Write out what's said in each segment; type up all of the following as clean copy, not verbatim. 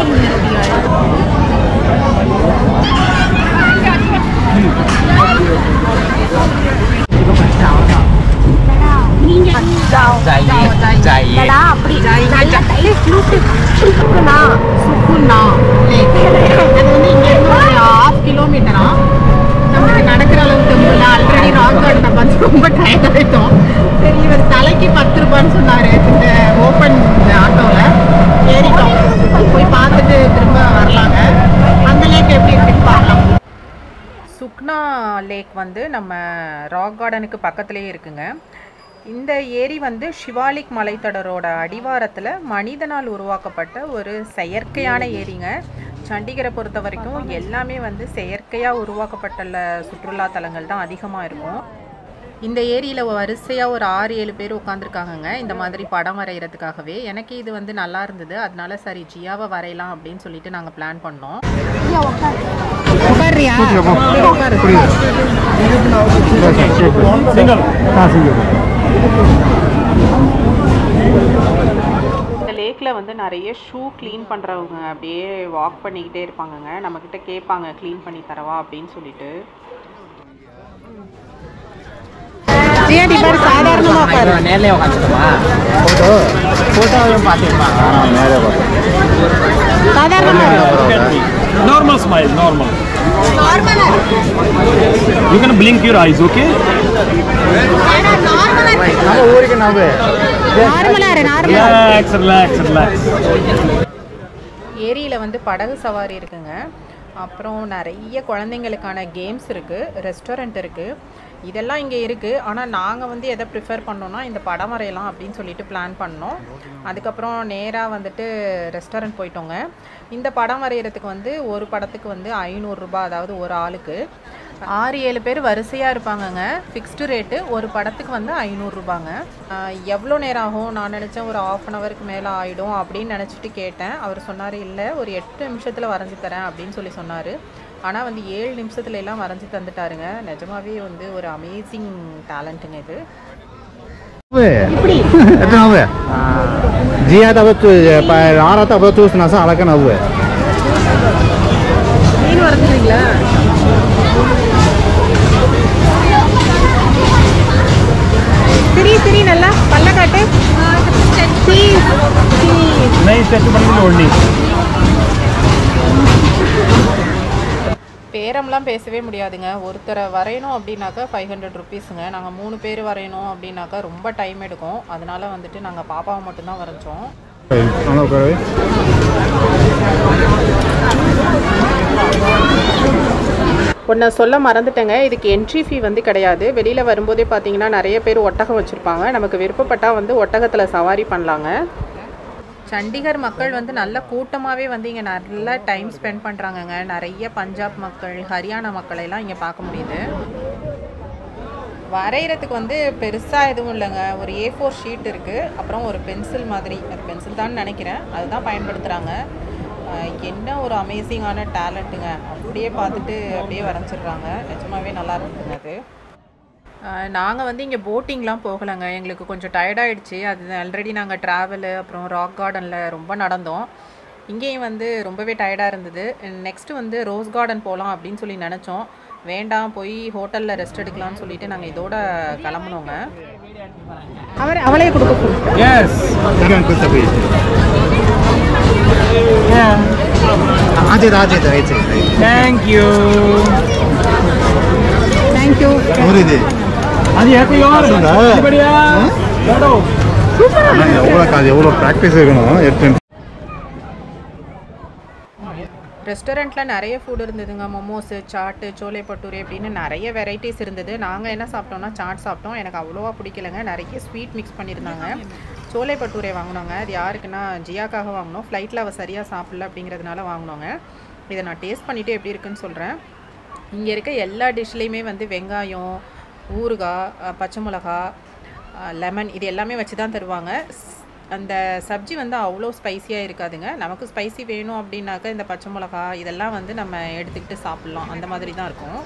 கிலோமீட்டரா நமக்கு நடக்கிற அளவுக்கு முடியல. ஆல்ரெடி ராக் கார்டனை பார்த்து ரொம்ப டயர்ட் ஆகிட்டோம். சரி, இவர் தலைக்கு 10 ரூபான்னு சொன்னார் இந்த ஓப்பன் ஆட்டோவில். ஏறிட்டோம், போய் பார்த்துட்டு திரும்ப வரலாங்க. அந்த லேக் எப்படி இருக்குன்னு பார்க்கலாம். சுக்னா லேக் வந்து நம்ம ராக் கார்டனுக்கு பக்கத்துலேயே இருக்குங்க. இந்த ஏரி வந்து ஷிவாலிக் மலைத்தொடரோட அடிவாரத்தில் மனிதனால் உருவாக்கப்பட்ட ஒரு செயற்கையான ஏரிங்க. சண்டிகரை பொறுத்த வரைக்கும் எல்லாமே வந்து செயற்கையாக உருவாக்கப்பட்டுள்ள சுற்றுலா தலங்கள் தான் அதிகமாக இருக்கும். இந்த ஏரியில் வரிசையாக ஒரு 6-7 பேர் உட்காந்துருக்காங்கங்க இந்த மாதிரி படம் வரைகிறதுக்காகவே. எனக்கு இது வந்து நல்லா இருந்தது, அதனால சரி ஜியாவை வரையலாம் அப்படின்னு சொல்லிட்டு நாங்கள் பிளான் பண்ணோம். இந்த லேக்கில் வந்து நிறைய ஷூ க்ளீன் பண்ணுறவங்க அப்படியே வாக் பண்ணிக்கிட்டே இருப்பாங்கங்க. நம்மக்கிட்ட கேட்பாங்க க்ளீன் பண்ணி தரவா அப்படின்னு சொல்லிட்டு. Normal smile, normal. You can blink your eyes, okay? Relax. ஏரியில் வந்து படகு சவாரி இருக்குங்க. அப்புறம் நிறைய குழந்தைங்களுக்கான கேம்ஸ் இருக்குது, ரெஸ்டாரண்ட் இருக்குது, இதெல்லாம் இங்கே இருக்குது. ஆனால் நாங்கள் வந்து எதை ப்ரிஃபர் பண்ணோன்னா இந்த படம் வரையலாம் அப்படின்னு சொல்லிட்டு பிளான் பண்ணோம். அதுக்கப்புறம் நேராக வந்துட்டு ரெஸ்டாரண்ட் போயிட்டோங்க. இந்த படம் வரைகிறதுக்கு வந்து ஒரு படத்துக்கு வந்து 500 ரூபா, அதாவது ஒரு ஆளுக்கு 6-7 பேர் வரிசையாக இருப்பாங்கங்க. Fixed rate. ஒரு படத்துக்கு வந்து 500 ரூபாங்க. எவ்வளோ நேரம் ஆகும்? நான் நினச்சேன் ஒரு 1/2 ஹவருக்கு மேலே ஆகிடும் அப்படின்னு நினச்சிட்டு கேட்டேன். அவர் சொன்னார் இல்லை ஒரு 8 நிமிஷத்தில் வரைஞ்சி தரேன் அப்படின்னு சொல்லி சொன்னார். ஆனால் வந்து 7 நிமிஷத்துல எல்லாம் வரைஞ்சி தந்துட்டாருங்க. நிஜமாவே வந்து ஒரு அமேசிங் டேலண்ட்டுங்க இது. மீன் வரைஞ்சிங்களா? சரி நல்லா பல்ல காட்டு. பேரம்லாம் பேசவே முடியாதுங்க. ஒருத்தரை வரையணும் அப்படின்னாக்கா 500 ருபீஸுங்க. நாங்கள் 3 பேர் வரையணும் அப்படின்னாக்கா ரொம்ப டைம் எடுக்கும். அதனால வந்துட்டு நாங்கள் பாப்பாவை மட்டும்தான் வரைஞ்சோம். ஒன்று சொல்ல மறந்துட்டேங்க, இதுக்கு என்ட்ரி ஃபீ வந்து கிடையாது. வெளியில் வரும்போதே பார்த்தீங்கன்னா நிறைய பேர் ஒட்டகம் வச்சுருப்பாங்க. நமக்கு விருப்பப்பட்டால் வந்து ஒட்டகத்தில் சவாரி பண்ணலாங்க. சண்டிகர் மக்கள் வந்து நல்ல கூட்டமாகவே வந்து இங்கே நல்லா டைம் ஸ்பெண்ட் பண்ணுறாங்கங்க. நிறைய பஞ்சாப் மக்கள், ஹரியானா மக்களையெல்லாம் இங்கே பார்க்க முடியுது. வரைகிறதுக்கு வந்து பெருசாக எதுவும் இல்லைங்க. ஒரு A4 ஷீட் இருக்குது, அப்புறம் ஒரு பென்சில் மாதிரி, அது பென்சில் தான் நினைக்கிறேன், அதுதான் பயன்படுத்துகிறாங்க. என்ன ஒரு அமேசிங்கான டேலண்ட்டுங்க. அப்படியே பார்த்துட்டு அப்படியே வரைஞ்சிடுறாங்க. நிஜமாகவே நல்லா இருக்குங்க அது. நாங்கள் வந்து இங்கே போட்டிங்லாம் போகலைங்க. எங்களுக்கு கொஞ்சம் டயர்டாகிடுச்சு. அது ஆல்ரெடி நாங்கள் ட்ராவலு அப்புறம் ராக் கார்டனில் ரொம்ப நடந்தோம். இங்கேயும் வந்து ரொம்பவே டயர்டாக இருந்தது. நெக்ஸ்ட்டு வந்து ரோஸ் கார்டன் போகலாம் அப்படின்னு சொல்லி நினச்சோம். வேண்டாம், போய் ஹோட்டலில் ரெஸ்ட் எடுக்கலாம்னு சொல்லிட்டு நாங்கள் இதோட கிளம்புனோங்க. அவளே கொடுக்க தேங்க்யூ. ரெஸ்டாரண்ட்டில் நிறைய ஃபுட் இருந்ததுங்க. மோமோஸு, சாட்டு, சோலை பட்டூரி அப்படின்னு நிறைய வெரைட்டிஸ் இருந்தது. நாங்கள் என்ன சாப்பிட்டோம்னா சாட் சாப்பிட்டோம். எனக்கு அவ்வளோவா பிடிக்கலைங்க. நிறைய ஸ்வீட் மிக்ஸ் பண்ணியிருந்தாங்க. சோலை பட்டூரை வாங்கினோங்க. அது யாருக்குன்னா ஜியாக்காக வாங்கினோம். ஃப்ளைட்டில் அவள் சரியாக சாப்பிடல அப்படிங்கிறதுனால வாங்கினோங்க. இதை நான் டேஸ்ட் பண்ணிவிட்டு எப்படி இருக்குன்னு சொல்கிறேன். இங்கே இருக்க எல்லா டிஷ்லேயுமே வந்து வெங்காயம், ஊறுகாய், பச்சை மிளகா, லெமன் இது எல்லாமே வச்சு தான் தருவாங்க. அந்த சப்ஜி வந்து அவ்வளோ ஸ்பைஸியாக இருக்காதுங்க. நமக்கு ஸ்பைசி வேணும் அப்படின்னாக்கா இந்த பச்சை மிளகா இதெல்லாம் வந்து நம்ம எடுத்துக்கிட்டு சாப்பிட்லாம். அந்த மாதிரி தான் இருக்கும்.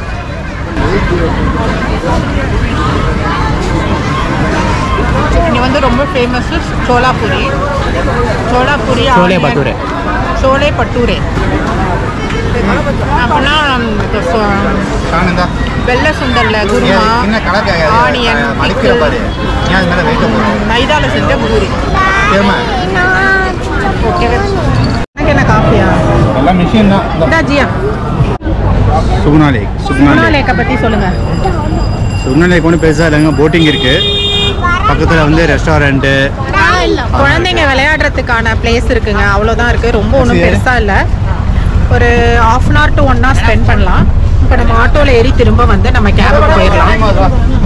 இங்கே வந்து வந்து ரொம்ப ஃபேமஸ் சோலாபூரி. சோலாபூரி, छोले भटूरे சோலே பட்டூரே. அப்படின்னா காணுந்தா வெள்ளை சுண்டல்ல குருமா, என்ன கலர் ஆனியன், மடிக்கிற பாரு ஏன் அது மேலே வெயிட்ட போகிறோம் மைதால செஞ்ச பூரி. ஏமா ஓகே, எனக்கு என்ன காஃபியா? எல்லாம் மிஷின் தான் இதா ஜியா. சுகுணா லேக் சுகுணா லேக்கை பற்றி சொல்லுங்கள். சுகுணா லேக் ஒன்றும் பெருசாக இல்லைங்க. போட்டிங் இருக்குது, பக்கத்தில் வந்து ரெஸ்டாரண்ட்டு, குழந்தைங்க விளையாடுறதுக்கான பிளேஸ் இருக்குங்க. அவ்வளோதான் இருக்குது, ரொம்ப ஒன்றும் பெருசாக இல்லை. ஒரு 1/2 to 1 hour ஸ்பெண்ட் பண்ணலாம். இப்போ நம்ம ஆட்டோவில் ஏறி திரும்ப வந்து நம்ம கேபுக்கு போயிடலாம்.